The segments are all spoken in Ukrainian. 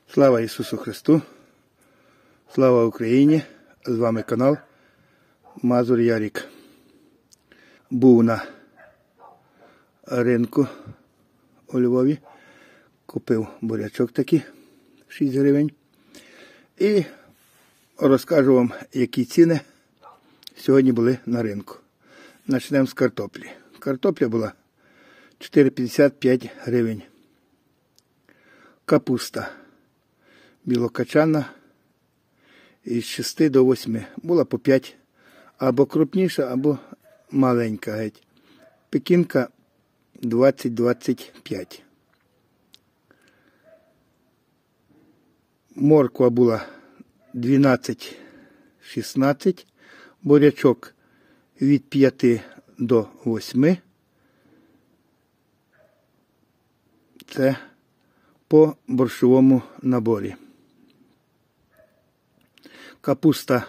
Слава Ісусу Христу! Слава Україні! З вами канал Мазур Ярік. Був на ринку у Львові. Купив бурячок такий, 6 гривень. І розкажу вам, які ціни сьогодні були на ринку. Почнемо з картоплі. Картопля була 4,55 гривень. Капуста білокачана із 6 до 8. Була по 5. Або крупніша, або маленька геть. Пекінка 20-25. Морква була 12-16. Бурячок від 5 до 8. Це по борщовому наборі. Капуста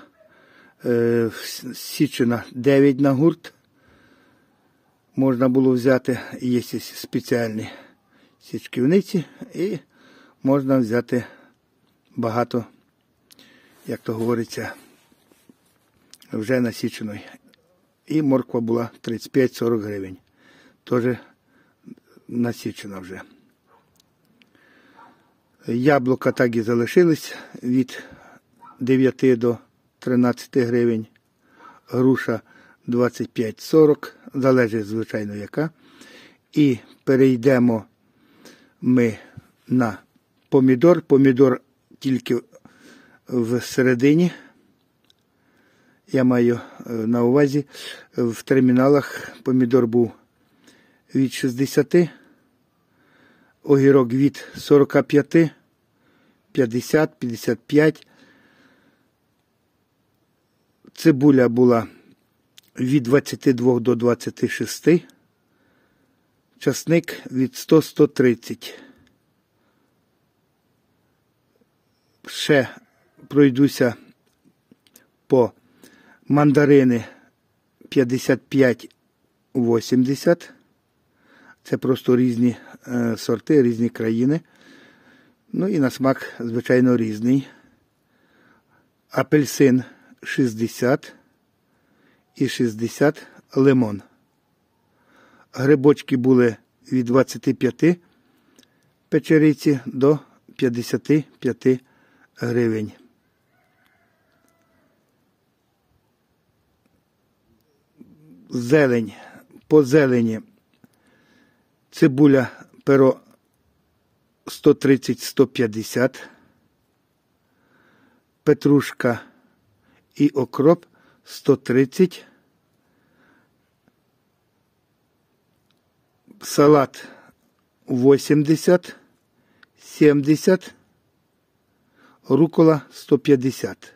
січена 9 на гурт. Можна було взяти, є спеціальні січківниці, і можна взяти багато, як то говориться, вже насіченої. І морква була 35-40 гривень. Теж насічена вже. Яблука так і залишились від 9 до 13 гривень. Груша 25-40, залежить, звичайно, яка. І перейдемо ми на помідор. Помідор тільки в середині. Я маю на увазі, в терміналах помідор був від 60, огірок від 45, 50, 55. Цибуля була від 22 до 26. Часник від 100-130. Ще пройдуся по мандарини 55-80. Це просто різні сорти, різні країни. Ну і на смак, звичайно, різний. Апельсин 60 і 60 лимон. Грибочки були від 25 печериці до 55 гривень. Зелень. По зелені цибуля перо 130-150, петрушка і окроп 130, салат 80, 70, рукола 150.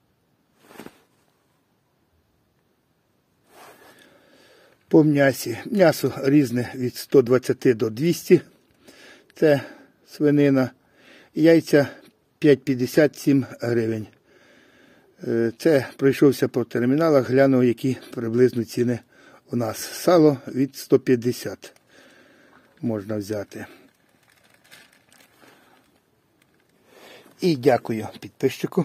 По м'ясі. М'ясо різне від 120 до 200. Це свинина. Яйця 5,57 гривень. Це пройшовся по терміналах, глянув, які приблизно ціни у нас. Сало від 150 можна взяти. І дякую підписчику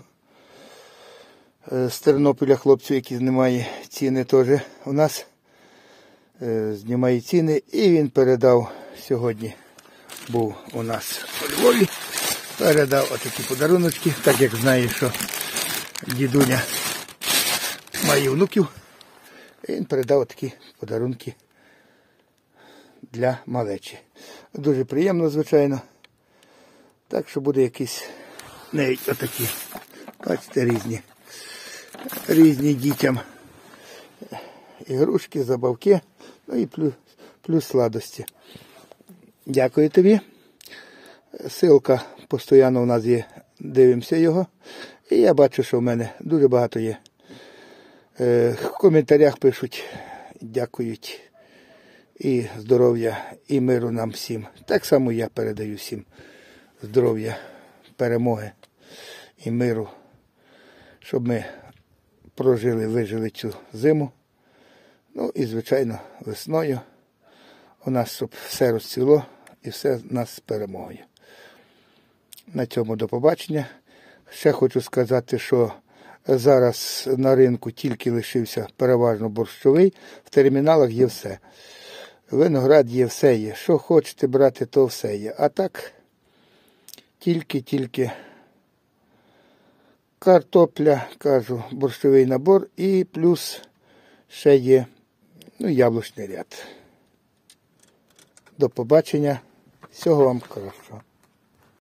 з Тернополя, хлопцю, який знімає ціни теж у нас. Знімає ціни, і він передав сьогодні, був у нас у Львові, передав отакі подаруночки, так як знає, що дідуня має внуків, і він передав такі подарунки для малечі. Дуже приємно, звичайно. Так що буде якісь навіть отакі, бачите, різні дітям ігрушки, забавки, ну і плюс сладості. Дякую тобі. Ссылка постійно у нас є, дивимося його. І я бачу, що в мене дуже багато є. В коментарях пишуть, дякують. І здоров'я, і миру нам всім. Так само я передаю всім здоров'я, перемоги і миру, щоб ми прожили, вижили цю зиму. Ну і, звичайно, весною у нас, щоб все розцвіло і все в нас з перемогою. На цьому до побачення. Ще хочу сказати, що зараз на ринку тільки лишився переважно борщовий, в терміналах є все. Виноград є, все є. Що хочете брати, то все є. А так, тільки картопля, кажу, борщовий набор і плюс ще є яблучний ряд. До побачення. Всього вам кращого.